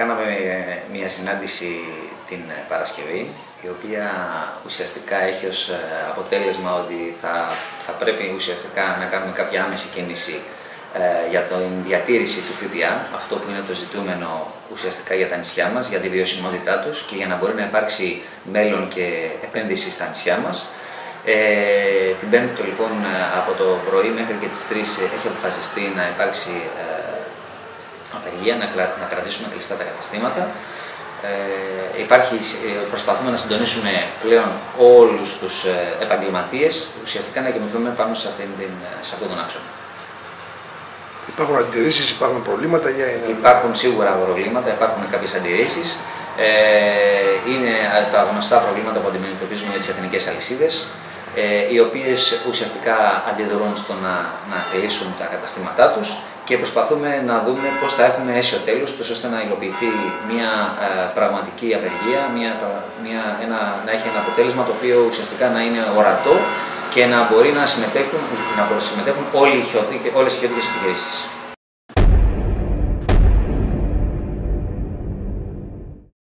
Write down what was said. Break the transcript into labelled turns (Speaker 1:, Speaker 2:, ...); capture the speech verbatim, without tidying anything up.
Speaker 1: κάναμε μια συνάντηση την Παρασκευή, η οποία ουσιαστικά έχει ως αποτέλεσμα ότι θα, θα πρέπει ουσιαστικά να κάνουμε κάποια άμεση κίνηση ε, για την διατήρηση του ΦΠΑ, αυτό που είναι το ζητούμενο ουσιαστικά για τα νησιά μας, για τη βιωσιμότητά τους και για να μπορεί να υπάρξει μέλλον και επένδυση στα νησιά μας. Ε, την Πέμπτη λοιπόν από το πρωί μέχρι και τις τρεις έχει αποφασιστεί να υπάρξει ε, απεργία, να, να κρατήσουμε κλειστά τα καταστήματα. Ε, υπάρχει, προσπαθούμε να συντονίσουμε πλέον όλους τους ε, επαγγελματίες, ουσιαστικά να κινηθούμε πάνω σε, αυτήν την, σε αυτόν τον άξονα.
Speaker 2: Υπάρχουν αντιρρήσεις, υπάρχουν προβλήματα για είναι...
Speaker 1: Υπάρχουν σίγουρα προβλήματα, υπάρχουν κάποιες αντιρρήσεις. Ε, είναι τα γνωστά προβλήματα που αντιμετωπίζουμε με τις εθνικές αλυσίδες, ε, οι οποίες ουσιαστικά αντιδρούν στο να, να κλείσουν τα καταστήματά τους και προσπαθούμε να δούμε πώς θα έχουμε αίσιο τέλος, ώστε να υλοποιηθεί μια ε, πραγματική απεργία, μια, μια, ένα, να έχει ένα αποτέλεσμα το οποίο ουσιαστικά να είναι ορατό και να μπορεί να συμμετέχουν, να συμμετέχουν όλοι οι, όλες οι χιώτικες επιχειρήσεις.